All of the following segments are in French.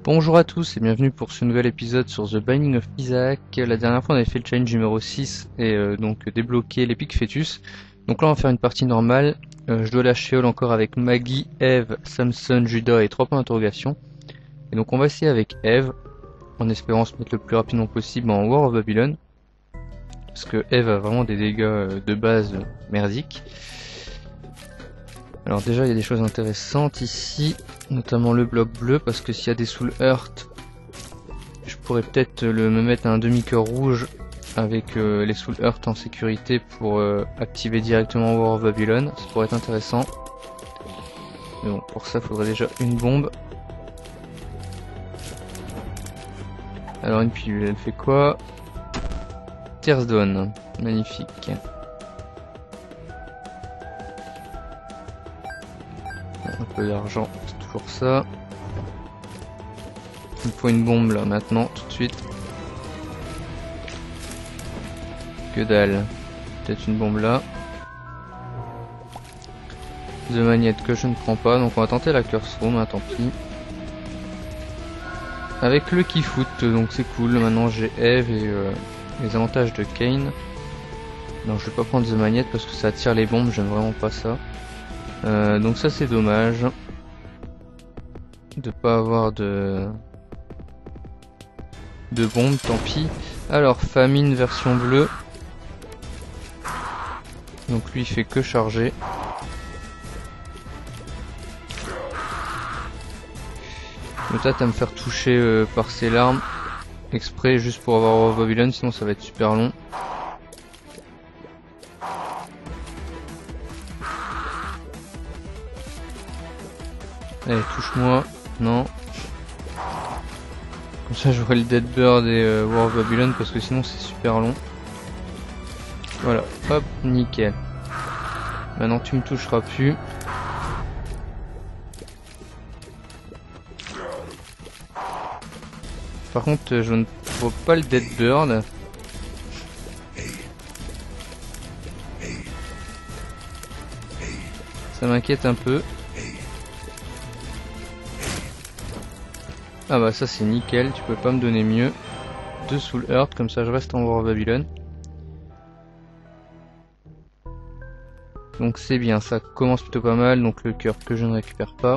Bonjour à tous et bienvenue pour ce nouvel épisode sur The Binding of Isaac. La dernière fois on avait fait le challenge numéro 6 et donc débloquer l'épic fœtus. Donc là on va faire une partie normale. Je dois lâcher Sheol encore avec Maggie, Eve, Samson, Judas et 3 points d'interrogation. Et donc on va essayer avec Eve en espérant se mettre le plus rapidement possible en War of Babylon. Parce que Eve a vraiment des dégâts de base merdiques. Alors déjà il y a des choses intéressantes ici, notamment le bloc bleu, parce que s'il y a des Soul Heart, je pourrais peut-être me mettre un demi-cœur rouge avec les Soul Heart en sécurité pour activer directement War of Babylon, ça pourrait être intéressant. Mais bon, pour ça il faudrait déjà une bombe. Alors une pilule, elle fait quoi? Tears Dawn, magnifique. Un peu d'argent, c'est toujours ça. Il me faut une bombe là maintenant, tout de suite. Que dalle. Peut-être une bombe là. The Magnet que je ne prends pas, donc on va tenter la Curse Room, hein, tant pis. Avec le Keyfoot, donc c'est cool. Maintenant j'ai Eve et les avantages de Kane. Non, je vais pas prendre The Magnet parce que ça attire les bombes, j'aime vraiment pas ça. Donc ça c'est dommage de pas avoir de bombes, tant pis. Alors famine version bleue. Donc lui il fait que charger. Le tâte à me faire toucher par ses larmes exprès juste pour avoir War of Babylon, sinon ça va être super long. Allez, touche-moi. Non. Comme ça j'aurai le Dead Bird et War of Babylon parce que sinon c'est super long. Voilà, hop, nickel. Maintenant tu me toucheras plus. Par contre je ne vois pas le Dead Bird. Ça m'inquiète un peu. Ah bah ça c'est nickel, tu peux pas me donner mieux. 2 Soul Heart, comme ça je reste en War of Babylon. Donc c'est bien, ça commence plutôt pas mal, donc le cœur que je ne récupère pas.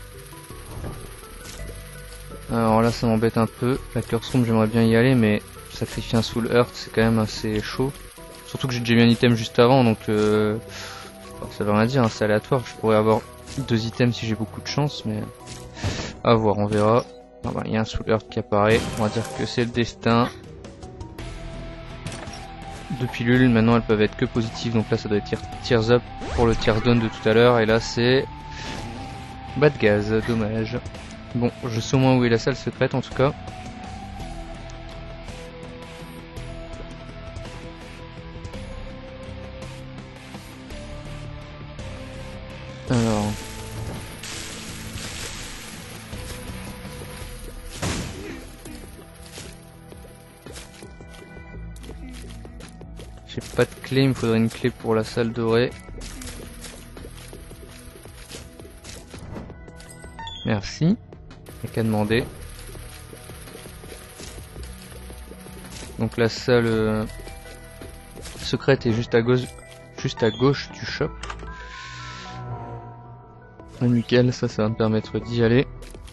Alors là ça m'embête un peu, la Curse Room j'aimerais bien y aller mais sacrifier un Soul Heart c'est quand même assez chaud. Surtout que j'ai déjà eu un item juste avant donc ça veut rien dire, hein, c'est aléatoire, je pourrais avoir 2 items si j'ai beaucoup de chance mais à voir, on verra. Ah bah, y a un Soul Heart qui apparaît, on va dire que c'est le destin. 2 pilules, maintenant elles peuvent être que positives, donc là ça doit être Tears Up pour le Tears Down de tout à l'heure, et là c'est Bad Gaz, dommage. Bon, je sais au moins où est la salle secrète en tout cas. Alors... j'ai pas de clé, il me faudrait une clé pour la salle dorée. Merci. Y'a qu'à demander. Donc la salle secrète est juste à gauche du shop. Nickel, ça va me permettre d'y aller.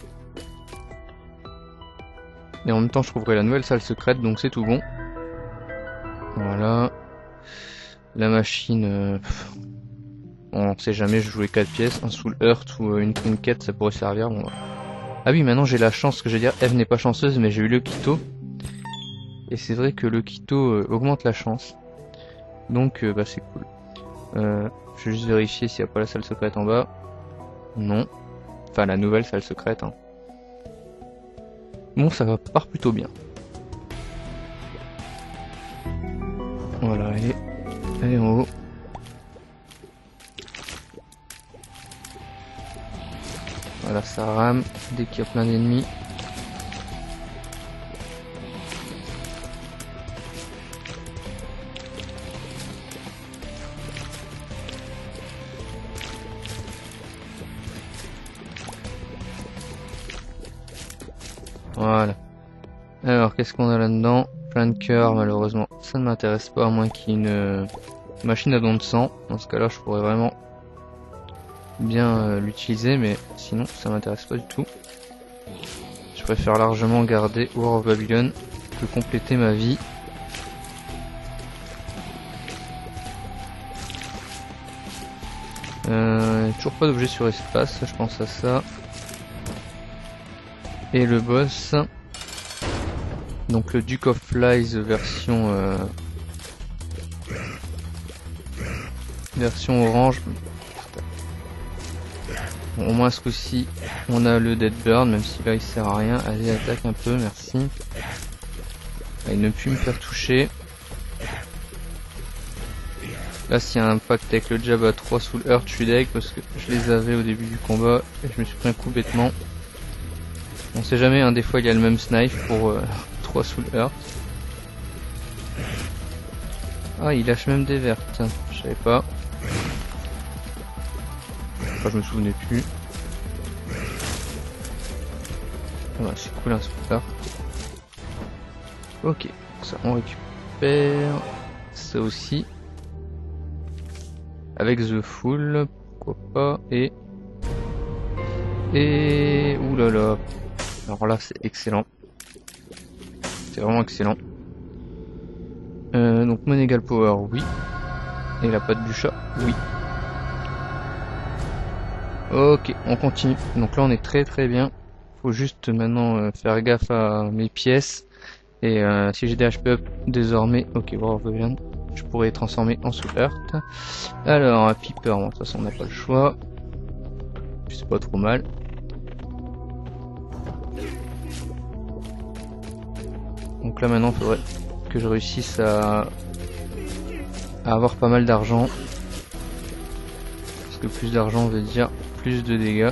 Et en même temps je trouverai la nouvelle salle secrète, donc c'est tout bon. Voilà. La machine... bon, on sait jamais, je jouais 4 pièces, un Soul Heart ou une trinket, ça pourrait servir. Bon. Ah oui, maintenant j'ai la chance, que je veux dire, Eve n'est pas chanceuse, mais j'ai eu le Kito. Et c'est vrai que le Kito augmente la chance. Donc bah c'est cool. Je vais juste vérifier s'il n'y a pas la salle secrète en bas. Non. Enfin la nouvelle salle secrète. Hein. Bon, ça part plutôt bien. Voilà, allez en haut. Voilà, ça rame dès qu'il y a plein d'ennemis. Voilà. Alors, qu'est-ce qu'on a là-dedans? Plein de cœurs, malheureusement. Ça ne m'intéresse pas, à moins qu'il y ait une machine à don de sang. Dans ce cas-là, je pourrais vraiment bien l'utiliser, mais sinon, ça m'intéresse pas du tout. Je préfère largement garder War of Babylon que compléter ma vie. Toujours pas d'objet sur espace, je pense à ça. Et le boss, donc le Duke of Flies version orange. Bon, au moins ce coup-ci on a le Dead Bird, même si là il sert à rien. Allez, attaque un peu, merci. Il ne peut me faire toucher. Là, s'il y a un pacte avec le jab à 3 Soul Heart, je suis deg parce que je les avais au début du combat et je me suis pris un coup bêtement. On sait jamais, hein, des fois il y a le même snipe pour 3 Soul Heart. Ah, il lâche même des vertes, je savais pas. Enfin, je me souvenais plus. Ah bah, c'est cool un Soul Heart. Ok, ça on récupère ça aussi. Avec The Full, pourquoi pas, et oulala. Alors là c'est excellent. C'est vraiment excellent. Donc Monégal Power, oui. Et la patte du chat, oui. Ok, on continue. Donc là on est très bien. Faut juste maintenant faire gaffe à mes pièces. Et si j'ai des HP up désormais, ok, bon, je pourrais transformer en Soul Heart. Alors, un Piper, bon, de toute façon on n'a pas le choix. C'est pas trop mal. Donc là maintenant il faudrait que je réussisse à avoir pas mal d'argent. Parce que plus d'argent veut dire plus de dégâts.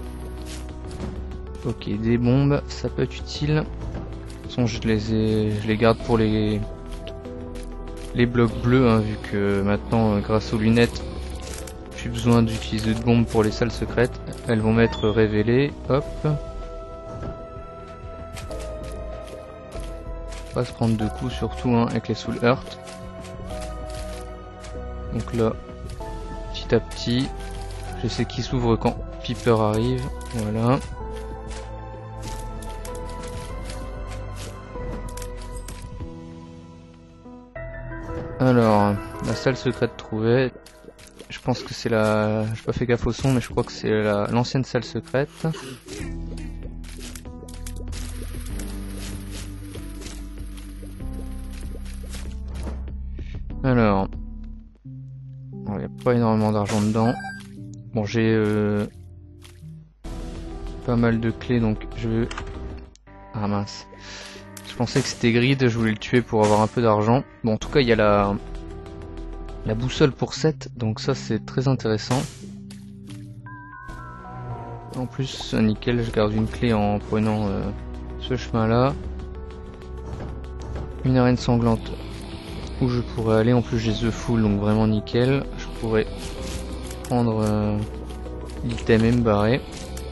Ok, des bombes, ça peut être utile. De toute façon je les garde pour les blocs bleus, hein, vu que maintenant grâce aux lunettes j'ai besoin d'utiliser de bombes pour les salles secrètes. Elles vont m'être révélées. Hop. Pas se prendre de coups surtout, hein, avec les Soul Heart. Donc là, petit à petit, je sais qu'il s'ouvre quand Piper arrive. Voilà. Alors, la salle secrète trouvée. Je pense que c'est la... J'ai pas fait gaffe au son, mais je crois que c'est l'ancienne salle secrète. Alors... il n'y a pas énormément d'argent dedans. Bon, j'ai pas mal de clés, donc je vais... Ah mince. Je pensais que c'était Grid, je voulais le tuer pour avoir un peu d'argent. Bon, en tout cas, il y a la boussole pour 7, donc ça c'est très intéressant. En plus, nickel, je garde une clé en prenant ce chemin là. Une arène sanglante où je pourrais aller, en plus j'ai The Full, donc vraiment nickel. Je pourrais prendre l'item et me barrer.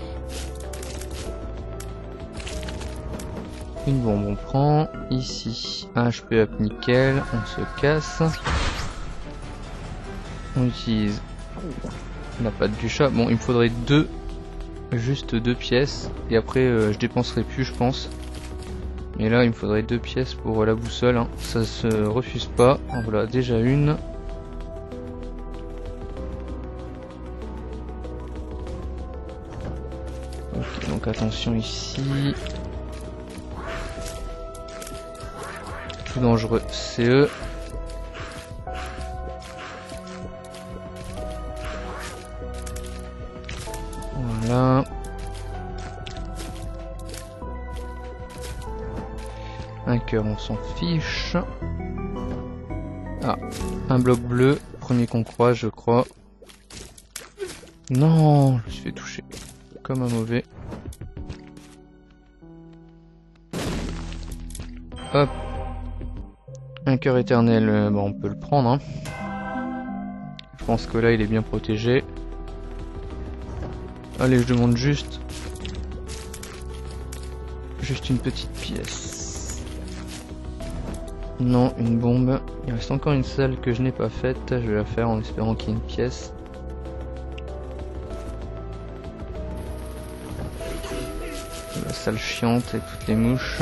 Une bombe on prend, ici un HP up nickel, on se casse. On utilise la patte du chat. Bon, il me faudrait juste deux pièces. Et après, je dépenserai plus, je pense. Mais là, il me faudrait 2 pièces pour la boussole. Hein. Ça se refuse pas. En voilà, déjà une. Ok, donc attention ici. Tout dangereux, c'est eux. Voilà. Un cœur, on s'en fiche. Ah, un bloc bleu, premier qu'on croise, je crois. Non, je me suis fait toucher comme un mauvais. Hop. Un cœur éternel, bon, on peut le prendre. Hein. Je pense que là, il est bien protégé. Allez, je demande juste juste une petite pièce. Non, une bombe. Il reste encore une salle que je n'ai pas faite. Je vais la faire en espérant qu'il y ait une pièce. La salle chiante avec toutes les mouches.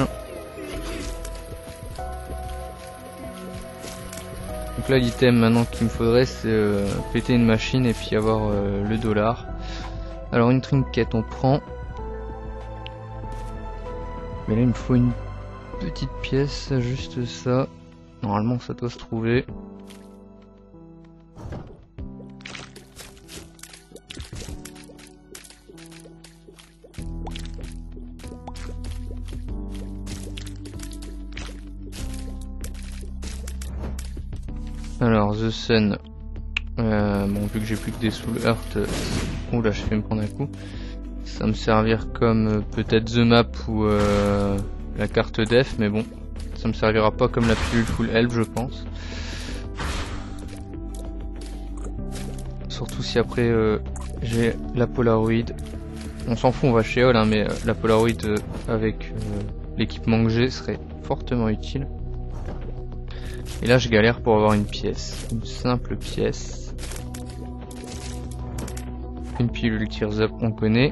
Donc là l'item maintenant qu'il me faudrait c'est péter une machine et puis avoir le dollar. Alors une trinket on prend. Mais là il me faut une petite pièce, juste ça. Normalement ça doit se trouver. Alors The Sun, bon vu que j'ai plus que des Soul Heart, oula je vais me prendre un coup, ça me servir comme peut-être The Map ou la carte def, mais bon, ça me servira pas comme la pilule Full Health je pense. Surtout si après j'ai la Polaroid, on s'en fout on va chez Hall hein, mais la Polaroid avec l'équipement que j'ai serait fortement utile. Et là je galère pour avoir une pièce, une simple pièce. Une pilule Tears Up on connaît.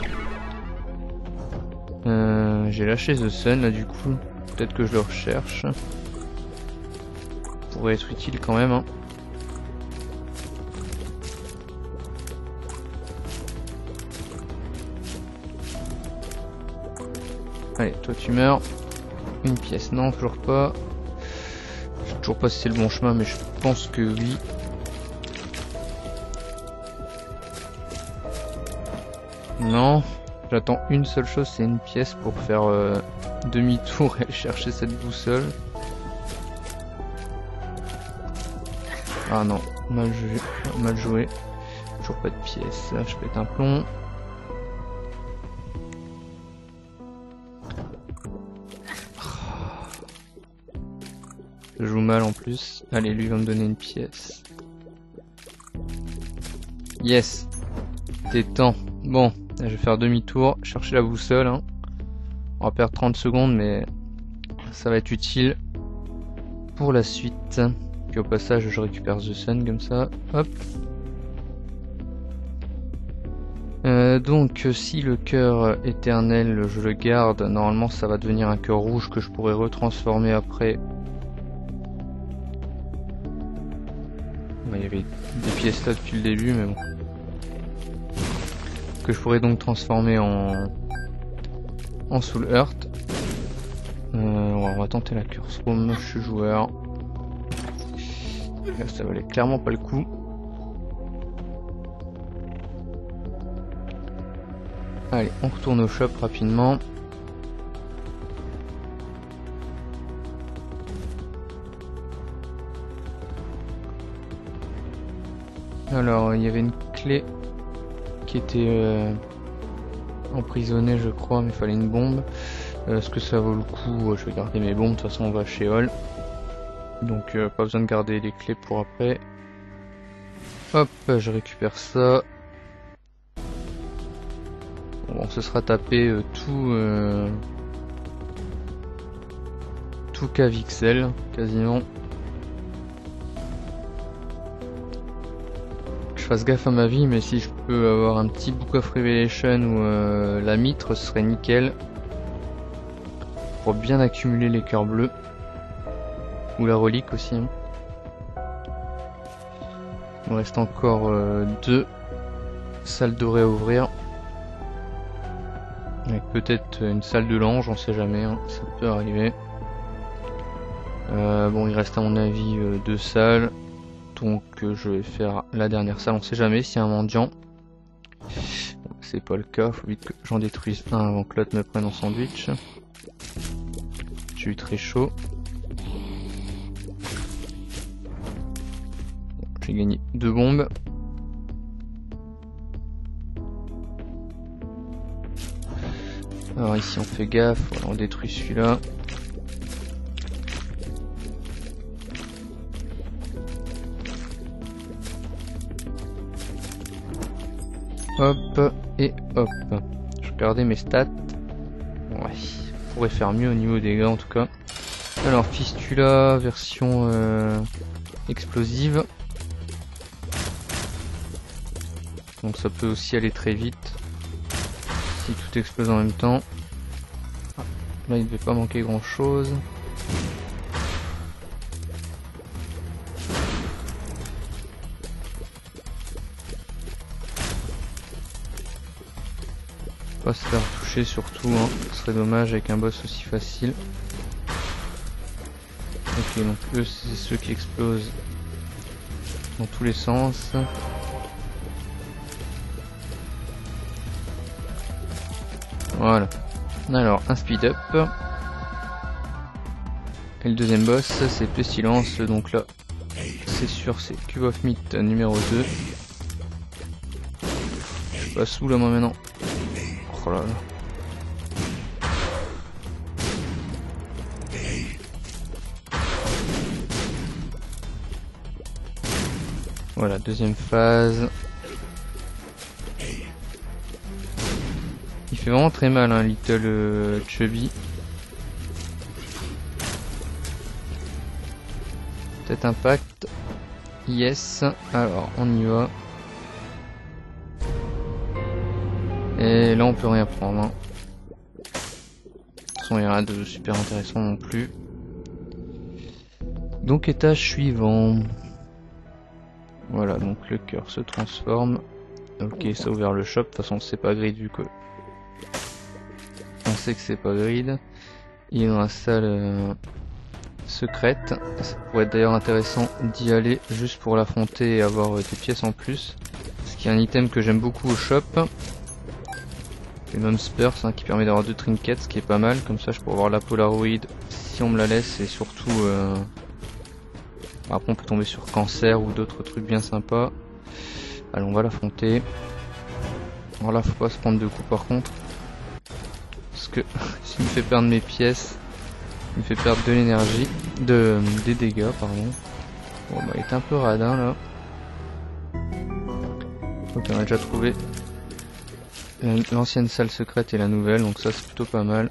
J'ai lâché The Sun là du coup, peut-être que je le recherche. Pourrait être utile quand même hein. Allez toi tu meurs. Une pièce non toujours pas. Je sais toujours pas si c'est le bon chemin mais je pense que oui. Non, j'attends une seule chose, c'est une pièce pour faire demi-tour et chercher cette boussole. Ah non, mal joué. Toujours pas de pièce, là je pète un plomb. Je joue mal en plus. Allez, lui va me donner une pièce. Yes. T'es temps. Bon, là, je vais faire demi-tour, chercher la boussole. Hein. On va perdre 30 secondes, mais ça va être utile pour la suite. Puis au passage, je récupère The Sun comme ça. Hop. Donc, si le cœur éternel, je le garde, normalement, ça va devenir un cœur rouge que je pourrais retransformer après. Il y avait des pièces là depuis le début, mais bon. Que je pourrais donc transformer en Soul Heart. On va tenter la Curse Room, je suis joueur. Là, ça valait clairement pas le coup. Allez, on retourne au shop rapidement. Alors, il y avait une clé qui était emprisonnée, je crois, mais il fallait une bombe. Est-ce que ça vaut le coup? Je vais garder mes bombes, de toute façon on va chez Hall. Donc pas besoin de garder les clés pour après. Hop, je récupère ça. Bon, ce sera tapé tout Cavixel, quasiment. Je fasse gaffe à ma vie, mais si je peux avoir un petit Book of Revelation ou la mitre, ce serait nickel. Pour bien accumuler les cœurs bleus. Ou la relique aussi. Hein. Il me reste encore 2 salles dorées à ouvrir. Avec peut-être une salle de l'ange, on sait jamais, hein, ça peut arriver. Bon, il reste à mon avis 2 salles. Donc je vais faire la dernière salle, on sait jamais s'il y a un mendiant. Bon, c'est pas le cas, faut vite que j'en détruise un avant que l'autre me prenne en sandwich. Je suis très chaud. Bon, j'ai gagné 2 bombes. Alors ici on fait gaffe, voilà, on détruit celui-là. Hop et hop. Je vais regarder mes stats. Ouais, pourrait faire mieux au niveau des dégâts en tout cas. Alors Fistula version explosive. Donc ça peut aussi aller très vite si tout explose en même temps. Là il ne devait pas manquer grand chose. Pas se faire toucher surtout, hein. Ce serait dommage avec un boss aussi facile. Ok, donc eux c'est ceux qui explosent dans tous les sens. Voilà. Alors un speed up. Et le deuxième boss c'est Pestilence, donc là c'est sûr c'est Cube of Meat numéro 2. Je passe où là moi maintenant? Oh là là. Voilà, deuxième phase. Il fait vraiment très mal, hein, Little Chubby. Peut-être impact. Yes. Alors, on y va. Et là, on peut rien prendre. Hein. De toute façon, il n'y a rien de super intéressant non plus. Donc, étage suivant. Voilà, donc le cœur se transforme. Ok, ça a ouvert le shop. De toute façon, c'est pas grid vu que on sait que c'est pas grid. Il est dans la salle secrète. Ça pourrait être d'ailleurs intéressant d'y aller juste pour l'affronter et avoir des pièces en plus. Ce qui est un item que j'aime beaucoup au shop. Le même Spurs hein, qui permet d'avoir 2 trinkets, ce qui est pas mal. Comme ça, je pourrais avoir la Polaroid si on me la laisse et surtout. Après on peut tomber sur Cancer ou d'autres trucs bien sympas. Allez on va l'affronter. Alors là faut pas se prendre de coups par contre. Parce que s'il me fait perdre mes pièces, il me fait perdre de l'énergie. Des dégâts pardon. Bon bah il est un peu radin là. Ok on a déjà trouvé l'ancienne salle secrète et la nouvelle, donc ça c'est plutôt pas mal.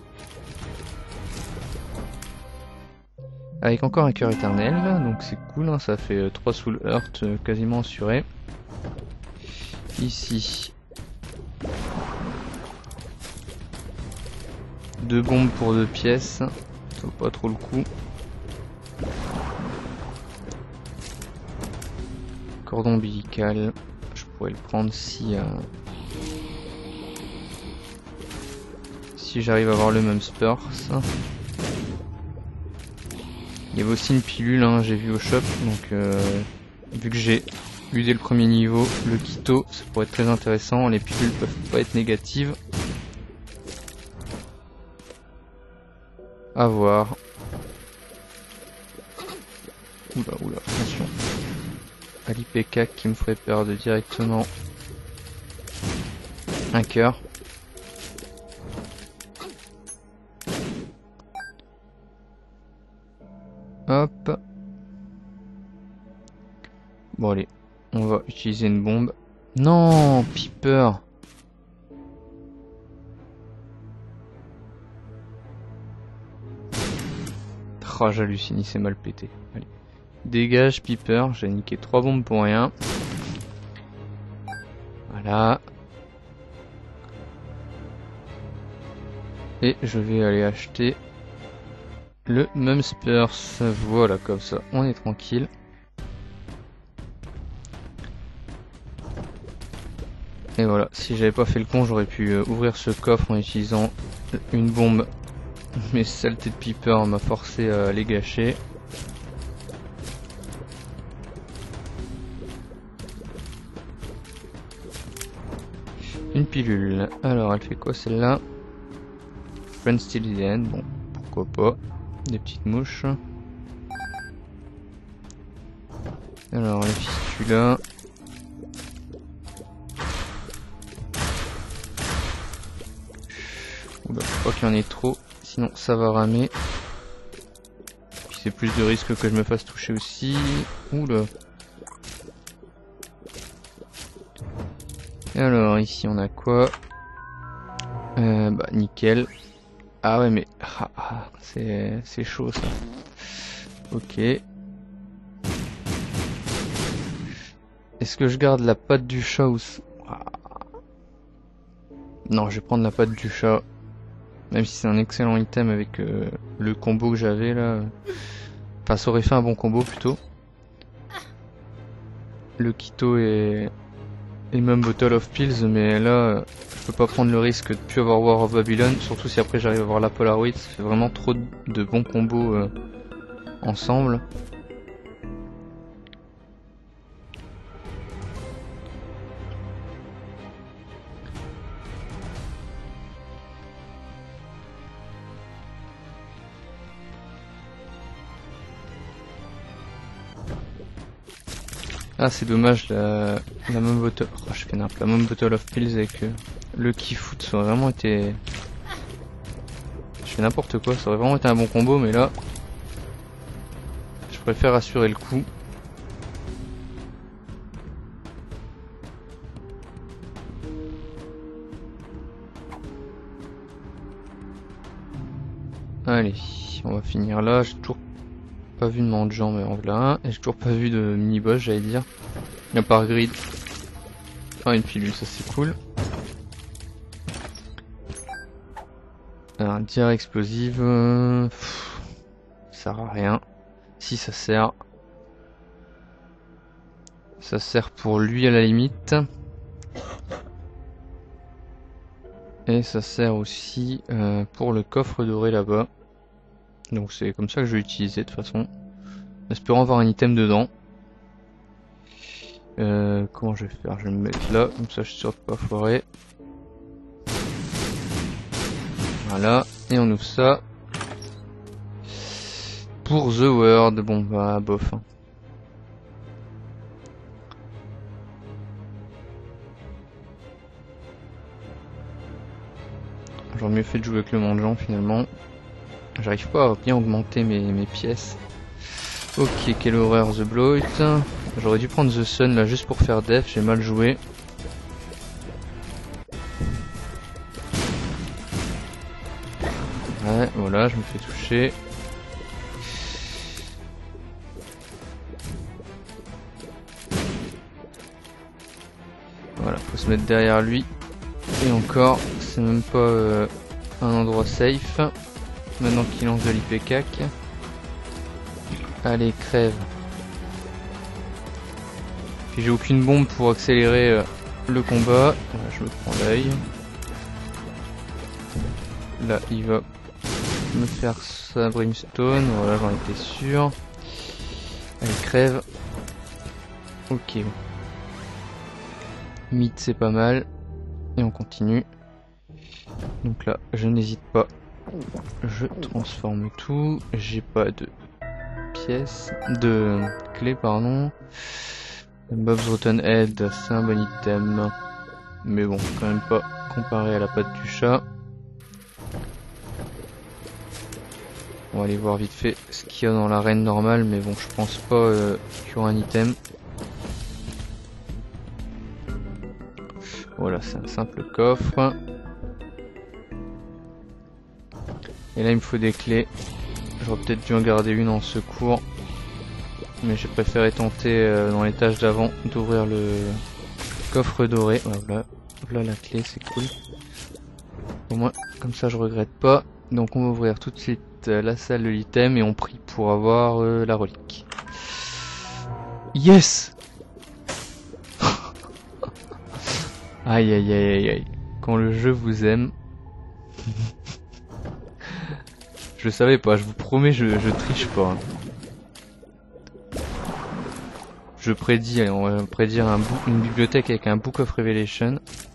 Avec encore un cœur éternel, donc c'est cool, hein, ça fait 3 Soul Heart quasiment assurés. Ici, 2 bombes pour 2 pièces, ça vaut pas trop le coup. Cordon ombilical, je pourrais le prendre si j'arrive à avoir le même Spurs. Il y avait aussi une pilule, hein, j'ai vu au shop, donc vu que j'ai eu dès le premier niveau le Quito, ça pourrait être très intéressant. Les pilules peuvent pas être négatives. À voir. Oula, oula, attention. Alipeka qui me ferait perdre directement un cœur. Hop. Bon allez, on va utiliser une bombe. Non, Piper. Oh, j'hallucine, il s'est mal pété. Allez. Dégage Piper, j'ai niqué 3 bombes pour rien. Voilà. Et je vais aller acheter le même Spurs. Voilà, comme ça, on est tranquille. Et voilà, si j'avais pas fait le con, j'aurais pu ouvrir ce coffre en utilisant une bombe. Mais saleté de Piper m'a forcé à les gâcher. Une pilule. Alors, elle fait quoi celle-là? Friend Still in the End. Bon, pourquoi pas. Des petites mouches. Alors, les fistulas. Oula, faut pas qu'il y en ait trop, sinon ça va ramer. Puis c'est plus de risque que je me fasse toucher aussi. Oula. Et alors ici on a quoi? Bah nickel. Ah ouais mais c'est chaud ça. Ok. Est-ce que je garde la patte du chat ou... Non, je vais prendre la patte du chat. Même si c'est un excellent item avec le combo que j'avais là. Enfin, ça aurait fait un bon combo plutôt. Le Quito et même Bottle of Pills, mais là, je peux pas prendre le risque de plus avoir War of Babylon. Surtout si après j'arrive à avoir la Polaroid. Ça fait vraiment trop de bons combos ensemble. Ah c'est dommage la même bottle. Oh, je fais n'importe la même Bottle of Pills avec le Keyfoot, ça aurait vraiment été. Je fais n'importe quoi, ça aurait vraiment été un bon combo, mais là je préfère assurer le coup. Allez, on va finir là. J'ai toujours pas vu de Mangeant, mais en voilà un. Et j'ai toujours pas vu de mini-boss, j'allais dire. À part Grid. Ah, une pilule, ça c'est cool. Un tir explosive. Ça sert à rien. Si ça sert. Ça sert pour lui à la limite. Et ça sert aussi pour le coffre doré là-bas. Donc c'est comme ça que je vais l'utiliser de toute façon. En espérant avoir un item dedans. Comment je vais faire? Je vais me mettre là, comme ça je suis sûr de pas foirer. Voilà, et on ouvre ça. Pour The World, bon bah bof. Hein. J'aurais mieux fait de jouer avec le Mangeant finalement. J'arrive pas à bien augmenter mes pièces. Ok, quelle horreur, The Bloat. J'aurais dû prendre The Sun là juste pour faire def, j'ai mal joué. Ouais, voilà, je me fais toucher. Voilà, faut se mettre derrière lui. Et encore, c'est même pas un endroit safe. Maintenant qu'il lance de l'IP-CAC. Allez, crève. Puis j'ai aucune bombe pour accélérer le combat. Voilà, je me prends l'œil. Là, il va me faire sa brimstone. Voilà, j'en étais sûr. Allez, crève. Ok. Mid, c'est pas mal. Et on continue. Donc là, je n'hésite pas. Je transforme tout. J'ai pas de pièces. De clés, pardon. Bob's Rotten Head, c'est un bon item. Mais bon, quand même pas comparé à la patte du chat. On va aller voir vite fait ce qu'il y a dans l'arène normale. Mais bon, je pense pas qu'il y aura un item. Voilà, c'est un simple coffre. Et là, il me faut des clés. J'aurais peut-être dû en garder une en secours. Mais j'ai préféré tenter dans l'étage d'avant d'ouvrir le coffre doré. Voilà, voilà la clé, c'est cool. Au moins, comme ça, je regrette pas. Donc, on va ouvrir tout de suite la salle de l'item et on prie pour avoir la relique. Yes! Aïe aïe aïe aïe aïe. Quand le jeu vous aime. Je savais pas, je vous promets, je triche pas. Hein. Je prédis, allez, on va prédire une bibliothèque avec un Book of Revelation.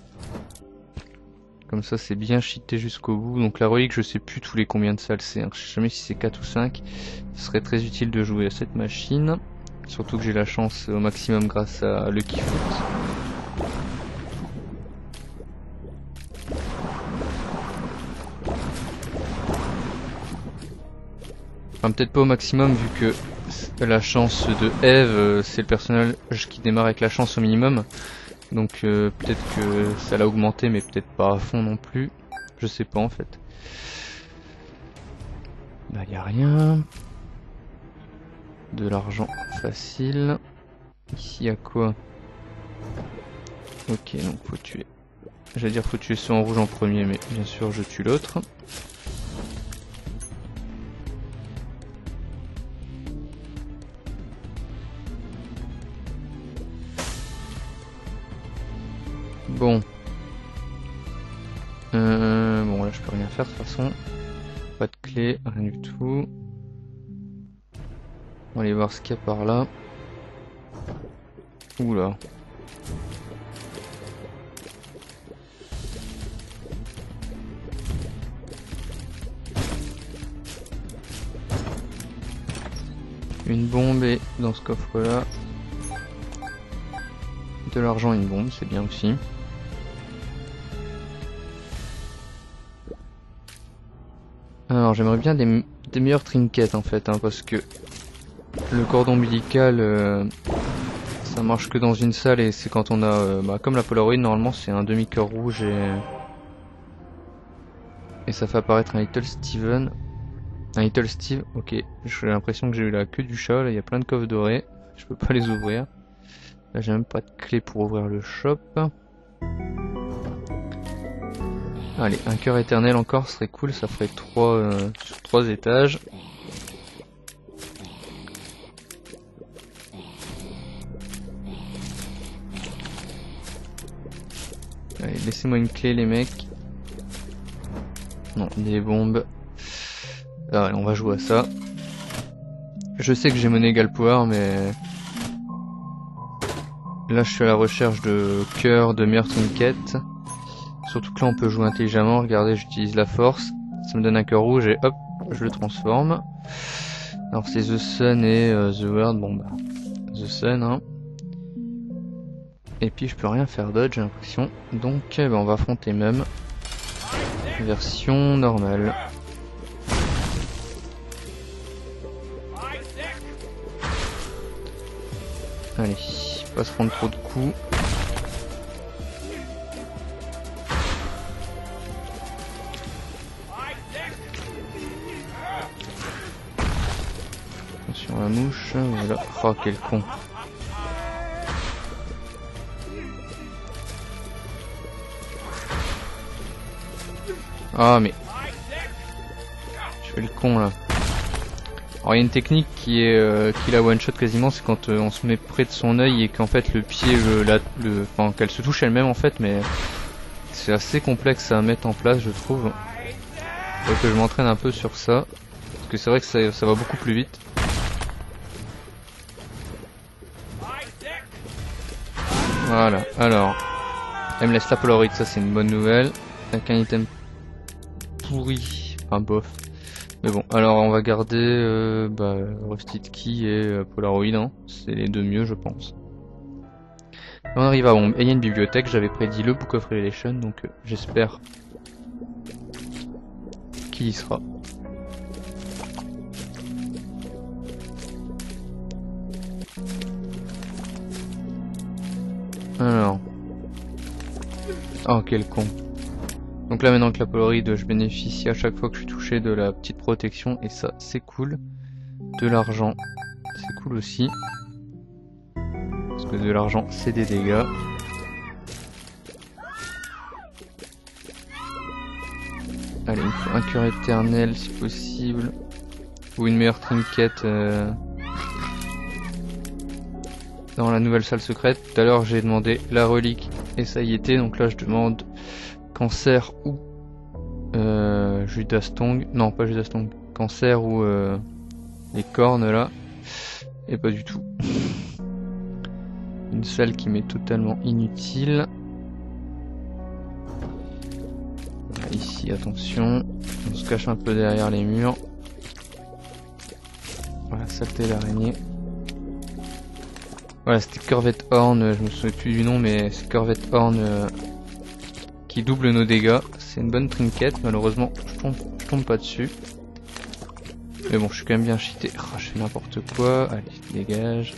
Comme ça c'est bien cheaté jusqu'au bout. Donc la relique, je sais plus tous les combien de salles c'est. Hein. Je sais jamais si c'est 4 ou 5. Ce serait très utile de jouer à cette machine. Surtout que j'ai la chance au maximum grâce à le Keyfoot. Enfin peut-être pas au maximum vu que la chance de Eve c'est le personnage qui démarre avec la chance au minimum. Donc peut-être que ça l'a augmenté mais peut-être pas à fond non plus. Je sais pas en fait. Là, y a rien. De l'argent facile. Ici, y'a quoi? Ok, donc faut tuer. J'allais dire faut tuer ceux en rouge en premier, mais bien sûr je tue l'autre. Bon. Bon là je peux rien faire de toute façon. Pas de clé, rien du tout. On va aller voir ce qu'il y a par là. Oula. Une bombe et dans ce coffre là. De l'argent et une bombe, c'est bien aussi. Alors j'aimerais bien des meilleurs trinkets en fait, hein, parce que le cordon ombilical ça marche que dans une salle et c'est quand on a comme la Polaroid normalement c'est un demi-cœur rouge et ça fait apparaître un Little Steven. Un Little Steve, ok, j'ai l'impression que j'ai eu la queue du chat, là il y a plein de coffres dorés, je peux pas les ouvrir. Là j'ai même pas de clé pour ouvrir le shop. Allez, un cœur éternel encore serait cool, ça ferait 3 sur 3 étages. Allez, laissez-moi une clé les mecs. Non, des bombes. Ah, allez, on va jouer à ça. Je sais que j'ai mon égal pouvoir, mais... Là je suis à la recherche de cœurs, de meilleurs trinkets. Surtout que là on peut jouer intelligemment, regardez j'utilise la force, ça me donne un cœur rouge et hop, je le transforme. Alors c'est The Sun et The World, bon bah, The Sun hein. Et puis je peux rien faire d'autre j'ai l'impression, donc bah, on va affronter même. Version normale. Allez, pas se prendre trop de coups. Attention à la mouche, voilà. Oh quel con. Ah mais... Je fais le con là. Alors il y a une technique qui la one shot quasiment, c'est quand on se met près de son œil et qu'en fait le pied, enfin qu'elle se touche elle-même en fait, mais c'est assez complexe à mettre en place je trouve. Faut que je m'entraîne un peu sur ça, parce que c'est vrai que ça va beaucoup plus vite. Voilà, alors, elle me laisse la Polaroid, ça c'est une bonne nouvelle, avec un item pourri, enfin bof. Mais bon, alors on va garder Rusted Key et Polaroid, hein. C'est les deux mieux je pense. On arrive à Ombre, et il y a une bibliothèque, j'avais prédit le Book of Revelation, donc j'espère qu'il y sera. Alors... Oh quel con. Donc là maintenant que la Polaroid, je bénéficie à chaque fois que je suis touché de la petite protection et ça c'est cool. De l'argent, c'est cool aussi. Parce que de l'argent c'est des dégâts. Allez, il me faut un cœur éternel si possible. Ou une meilleure trinket dans la nouvelle salle secrète. Tout à l'heure j'ai demandé la relique et ça y était. Donc là je demande cancer ou Judas Tongue. Non pas Judas Tongue. Cancer ou les cornes là. Et pas du tout. Une salle qui m'est totalement inutile. Ici attention. On se cache un peu derrière les murs. Voilà, saleté d'araignée. Voilà, c'était Corvette Horn, je me souviens plus du nom, mais c'est Corvette Horn qui double nos dégâts. C'est une bonne trinket, malheureusement je tombe pas dessus. Mais bon, je suis quand même bien cheaté. Oh, je fais n'importe quoi. Allez, dégage.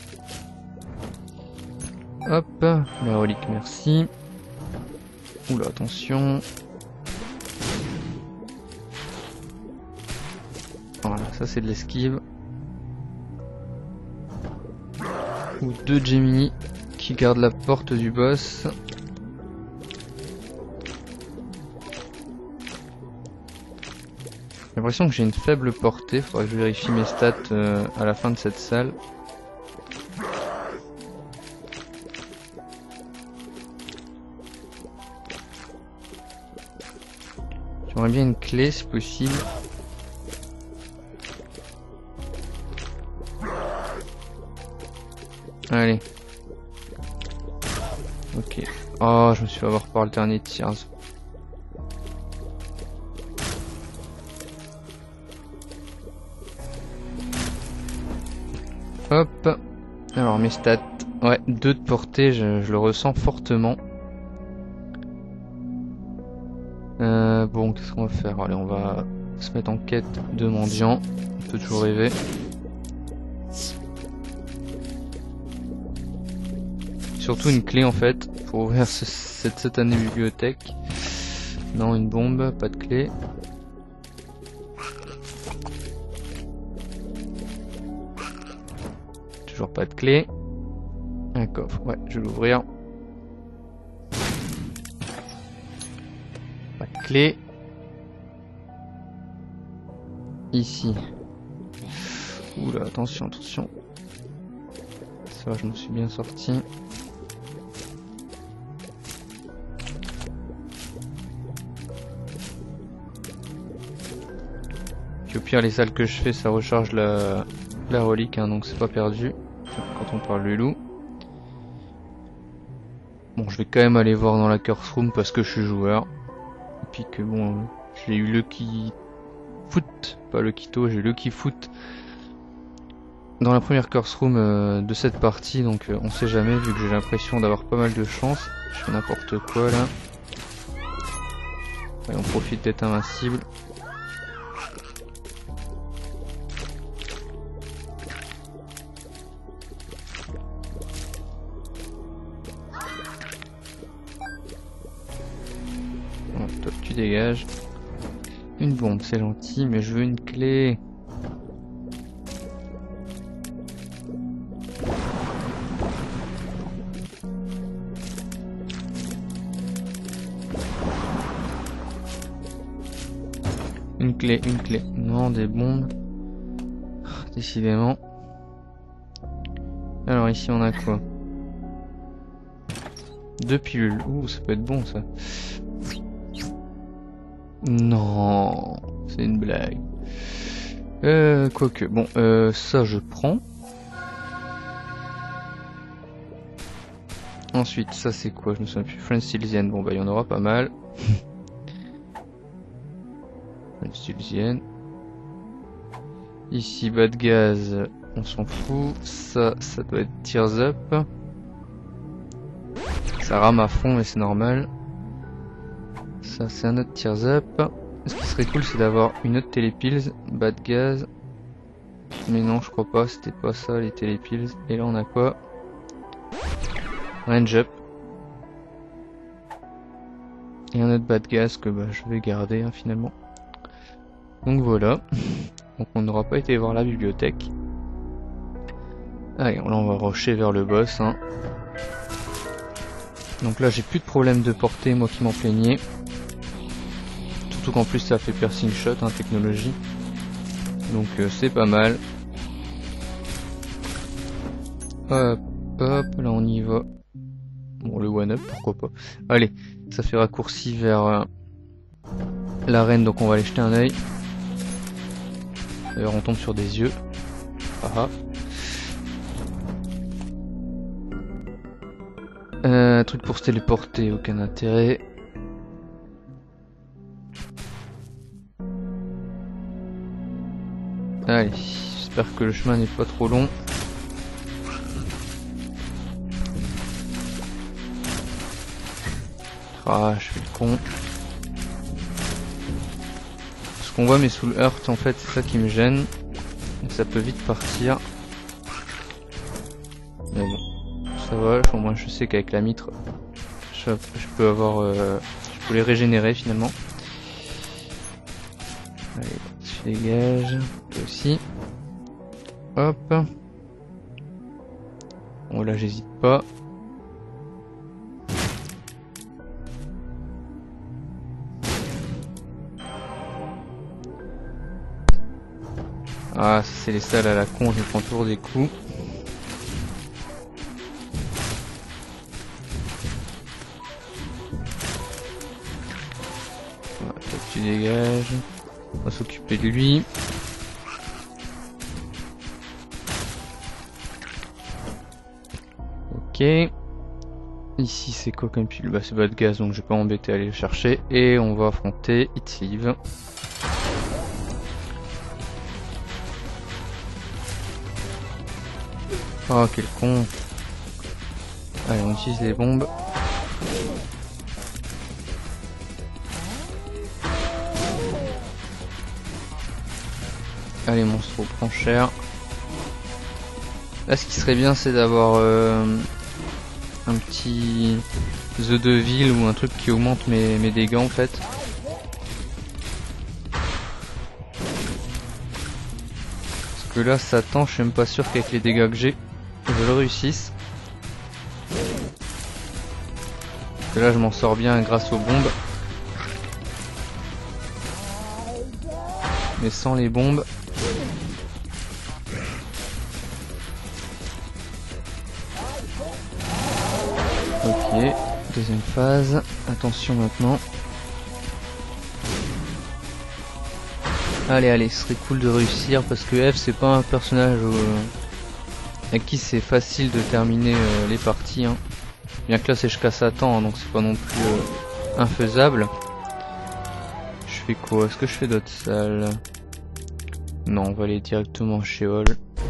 Hop, la relique, merci. Oula, attention. Voilà, ça c'est de l'esquive. Ou 2 Gemini qui gardent la porte du boss. J'ai l'impression que j'ai une faible portée, faudrait que je vérifie mes stats à la fin de cette salle. J'aimerais bien une clé si possible. Allez. Ok. Oh, je me suis fait avoir par Alternate Tears. Hop. Alors mes stats. Ouais, 2 de portée, je le ressens fortement. Bon, qu'est-ce qu'on va faire? Allez, on va se mettre en quête de mendiant. On peut toujours rêver. Surtout une clé en fait pour ouvrir cette satanée bibliothèque. Non, une bombe, pas de clé. Toujours pas de clé. Un coffre, ouais, je vais l'ouvrir. Pas de clé. Ici. Oula, attention, attention. Ça va, je me suis bien sorti. Puis au pire, les salles que je fais, ça recharge la relique, hein, donc c'est pas perdu. Quand on parle du loup. Bon, je vais quand même aller voir dans la curse room parce que je suis joueur. Et puis que bon, j'ai eu le qui foot, pas le Kito, j'ai eu le qui foot dans la première curse room de cette partie, donc on sait jamais, vu que j'ai l'impression d'avoir pas mal de chance. Je fais n'importe quoi là. Allez, on profite d'être invincible. Toi tu dégages. Une bombe, c'est gentil, mais je veux une clé. Une clé, une clé. Non, des bombes. Décidément. Alors ici on a quoi? 2 pilules. Ouh, ça peut être bon ça. Non, c'est une blague. Quoique, bon, ça je prends. Ensuite, ça c'est quoi? Je me souviens plus. Friend bon bah il y en aura pas mal. Friend Ici, bad gaz, on s'en fout. Ça doit être tears up. Ça rame à fond mais c'est normal. Ça c'est un autre tears up. Ce qui serait cool c'est d'avoir une autre télépills, bad gaz. Mais non je crois pas, c'était pas ça les télépills. Et là on a quoi? Range up. Et un autre bad gaz que bah, je vais garder hein, finalement. Donc voilà. Donc on n'aura pas été voir la bibliothèque. Allez, là on va rusher vers le boss hein. Donc là j'ai plus de problème de portée, moi qui m'en plaignais. Surtout qu'en plus ça fait piercing shot, hein, technologie. Donc c'est pas mal. Hop, hop, là on y va. Bon le one up, pourquoi pas. Allez, ça fait raccourci vers l'arène, donc on va aller jeter un œil. D'ailleurs on tombe sur des yeux. Ah ah. Truc pour se téléporter, aucun intérêt. Allez, j'espère que le chemin n'est pas trop long. Ah, je suis le con. Ce qu'on voit mais sous le hurt en fait, c'est ça qui me gêne. Ça peut vite partir. Mais bon, ça va, au moins je sais qu'avec la mitre, je peux avoir... je peux les régénérer finalement. Allez, Je dégage. Toi aussi. Hop. Bon là j'hésite pas. Ah, c'est les salles à la con, je prends toujours des coups. Voilà, toi tu dégages. On va s'occuper de lui. Ok. Ici c'est quoi comme pile? Bah c'est bas de gaz donc je vais pas m'embêter à aller le chercher. Et on va affronter Hitleave. Oh quel con. Allez on utilise les bombes. Allez monstre, prend cher. Là ce qui serait bien c'est d'avoir un petit The Devil ou un truc qui augmente mes dégâts en fait. Parce que là Satan je suis même pas sûr qu'avec les dégâts que j'ai je le réussisse. Parce que là je m'en sors bien grâce aux bombes. Mais sans les bombes. Ok, deuxième phase. Attention maintenant. Allez, allez, ce serait cool de réussir parce que F c'est pas un personnage avec qui c'est facile de terminer les parties. Hein. Bien que là c'est jusqu'à Satan, hein, donc c'est pas non plus infaisable. Je fais quoi? Est-ce que je fais d'autres salles? Non, on va aller directement chez Hall.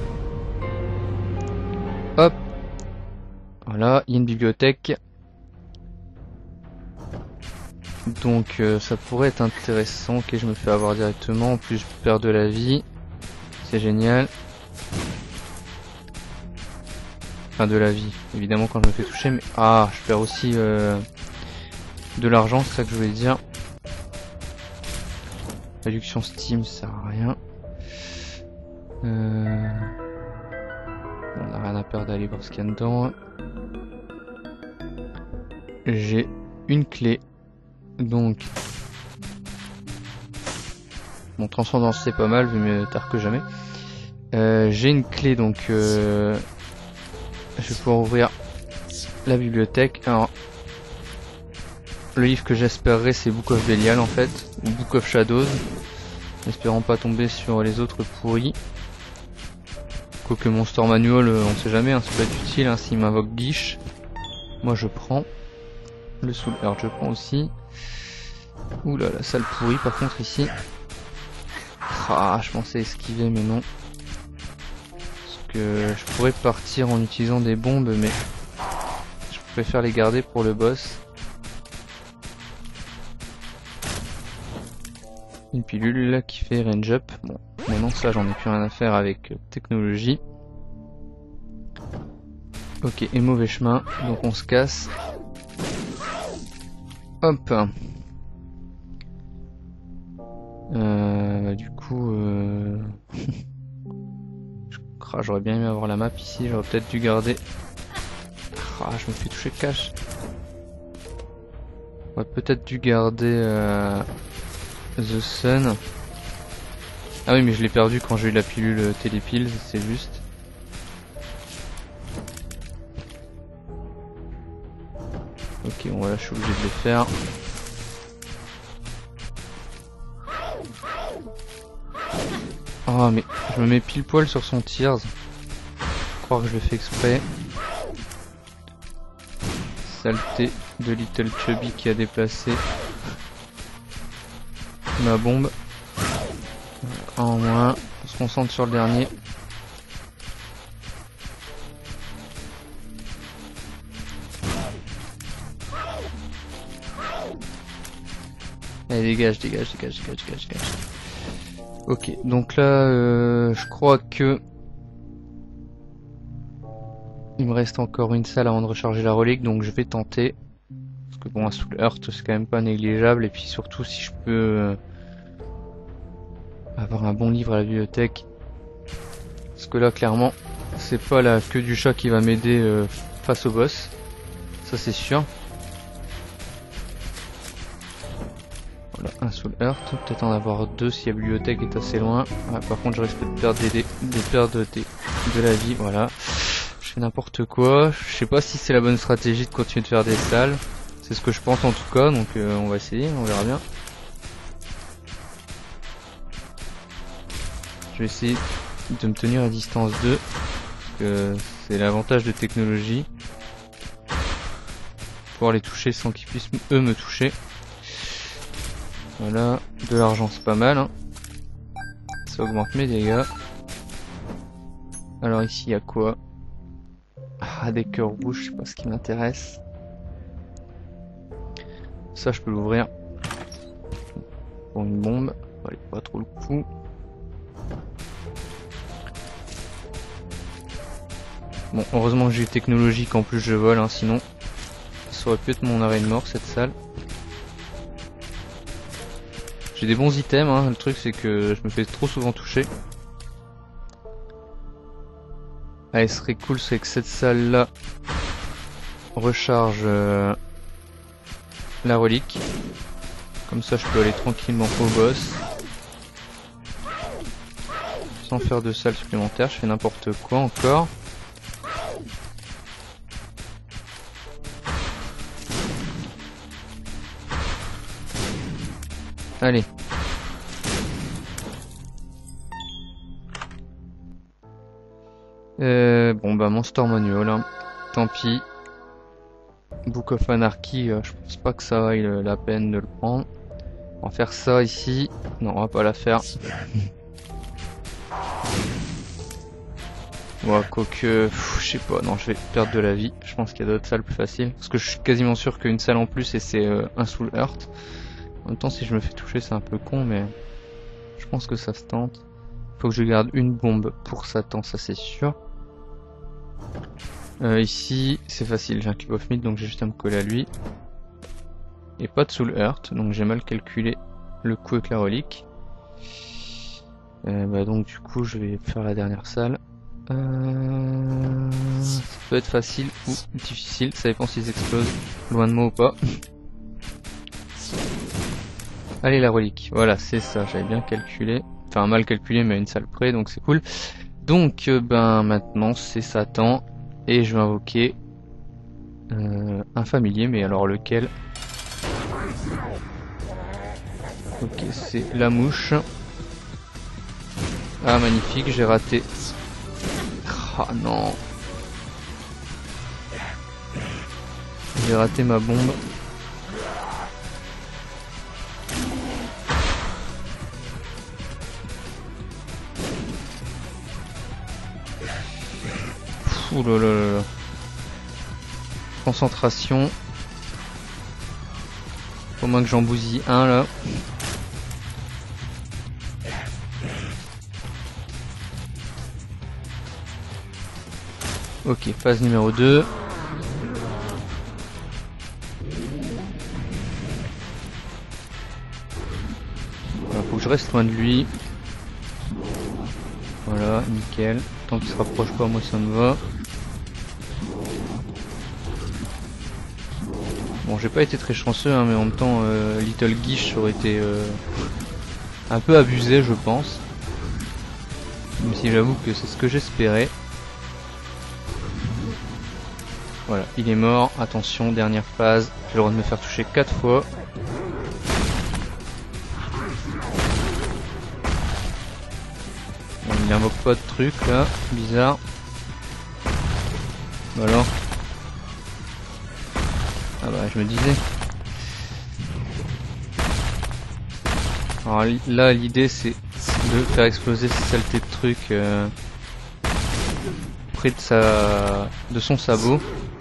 Hop. Voilà, il y a une bibliothèque. Donc ça pourrait être intéressant. Ok, je me fais avoir directement. En plus je perds de la vie. C'est génial. Enfin de la vie, évidemment quand je me fais toucher. Mais ah, je perds aussi de l'argent, c'est ça que je voulais dire. Réduction Steam, ça sert à rien. On a rien à perdre d'aller voir ce qu'il y a dedans. J'ai une clé. Donc mon transcendance c'est pas mal, vu mieux tard que jamais. J'ai une clé donc je vais pouvoir ouvrir la bibliothèque. Alors le livre que j'espérerais c'est Book of Belial en fait, ou Book of Shadows. Espérons pas tomber sur les autres pourris. Quoique Monster Manual, on sait jamais, hein, ça peut être utile hein, s'il m'invoque Guiche. Moi je prends. Le Soul Heart je prends aussi. Oula la salle pourrie par contre ici. Ah je pensais esquiver mais non. Parce que je pourrais partir en utilisant des bombes mais je préfère les garder pour le boss. Une pilule là qui fait range up. Bon, maintenant ça j'en ai plus rien à faire avec technologie. Ok, et mauvais chemin, donc on se casse. Hop. Du coup, j'aurais bien aimé avoir la map ici, j'aurais peut-être dû garder. Ah, je me fais toucher cash. J'aurais peut-être dû garder The Sun. Ah oui, mais je l'ai perdu quand j'ai eu la pilule Télépills, c'est juste. Ok, bon là je suis obligé de le faire. Ah mais je me mets pile poil sur son Tears. Croire que je le fais exprès. Saleté de Little Chubby qui a déplacé ma bombe. En moins, on se concentre sur le dernier. Allez, dégage. Ok, donc là, je crois que il me reste encore une salle avant de recharger la relique, donc je vais tenter. Parce que bon, un Soul Heart, c'est quand même pas négligeable, et puis surtout si je peux avoir un bon livre à la bibliothèque. Parce que là, clairement, c'est pas la queue du chat qui va m'aider face au boss. Ça, c'est sûr. Voilà, un Soul Heart. Peut-être en avoir deux si la bibliothèque est assez loin. Ah, par contre, je risque de perdre de la vie. Voilà. Je fais n'importe quoi. Je sais pas si c'est la bonne stratégie de continuer de faire des salles. C'est ce que je pense en tout cas. Donc, on va essayer. On verra bien. Je vais essayer de me tenir à distance d'eux. Parce que c'est l'avantage de technologie. Pouvoir les toucher sans qu'ils puissent eux me toucher. Voilà, de l'argent c'est pas mal, hein. Ça augmente mes dégâts. Alors ici il y a quoi? Ah, des cœurs rouges, je sais pas ce qui m'intéresse. Ça je peux l'ouvrir. Pour une bombe, ça valait pas trop le coup. Bon, heureusement que j'ai eu technologie qu'en plus je vole, hein, sinon ça aurait pu être mon arrêt de mort cette salle. J'ai des bons items, hein. Le truc c'est que je me fais trop souvent toucher. Allez, ce serait cool, c'est que cette salle là recharge la relique. Comme ça je peux aller tranquillement au boss. Sans faire de salles supplémentaires, je fais n'importe quoi encore. Allez. Bon bah Monster Manual, hein. Tant pis. Book of Anarchy, je pense pas que ça vaille la peine de le prendre. On va faire ça ici. Non, on va pas la faire. Ouais, quoique, je sais pas, non, je vais perdre de la vie. Je pense qu'il y a d'autres salles plus faciles. Parce que je suis quasiment sûr qu'une salle en plus et c'est un Soul Heart. En même temps, si je me fais toucher, c'est un peu con, mais je pense que ça se tente. Faut que je garde une bombe pour Satan, ça c'est sûr. Ici, c'est facile, j'ai un Cube of Meat, donc j'ai juste à me coller à lui. Et pas de Soul Heart, donc j'ai mal calculé le coup avec la relique. Bah donc du coup, je vais faire la dernière salle. Ça peut être facile ou difficile, ça dépend s'ils explosent loin de moi ou pas. Allez, la relique, voilà, c'est ça, j'avais bien calculé. Enfin, mal calculé, mais à une salle près, donc c'est cool. Donc, ben maintenant, c'est Satan. Et je vais invoquer un familier, mais alors lequel? Ok, c'est la mouche. Ah, magnifique, j'ai raté. Ah non. J'ai raté ma bombe. Ouh là là là là. Concentration. Faut moins que j'en bousille un là. Ok, phase numéro 2. Voilà, faut que je reste loin de lui. Voilà, nickel. Tant qu'il se rapproche pas, moi ça me va. Bon, j'ai pas été très chanceux, hein, mais en même temps, Little Guiche aurait été un peu abusé, je pense. Même si j'avoue que c'est ce que j'espérais. Voilà, il est mort. Attention, dernière phase. J'ai le droit de me faire toucher 4 fois. Bon, il invoque pas de truc là, bizarre. Voilà. Ah bah je me disais. Alors là l'idée c'est de faire exploser ces saletés de trucs près de son sabot.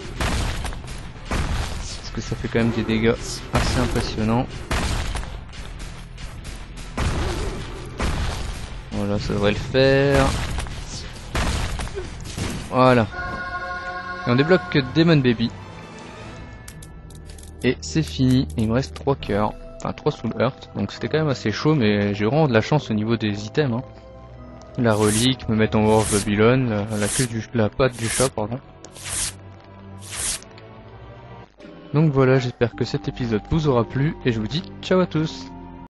Parce que ça fait quand même des dégâts assez impressionnants. Voilà, ça devrait le faire. Voilà. Et on débloque Demon Baby. Et c'est fini, il me reste 3 cœurs. enfin 3 Soul Heart, donc c'était quand même assez chaud, mais j'ai vraiment de la chance au niveau des items. Hein. La relique, me mettre en War of Babylon, la patte du chat, pardon. Donc voilà, j'espère que cet épisode vous aura plu, et je vous dis ciao à tous.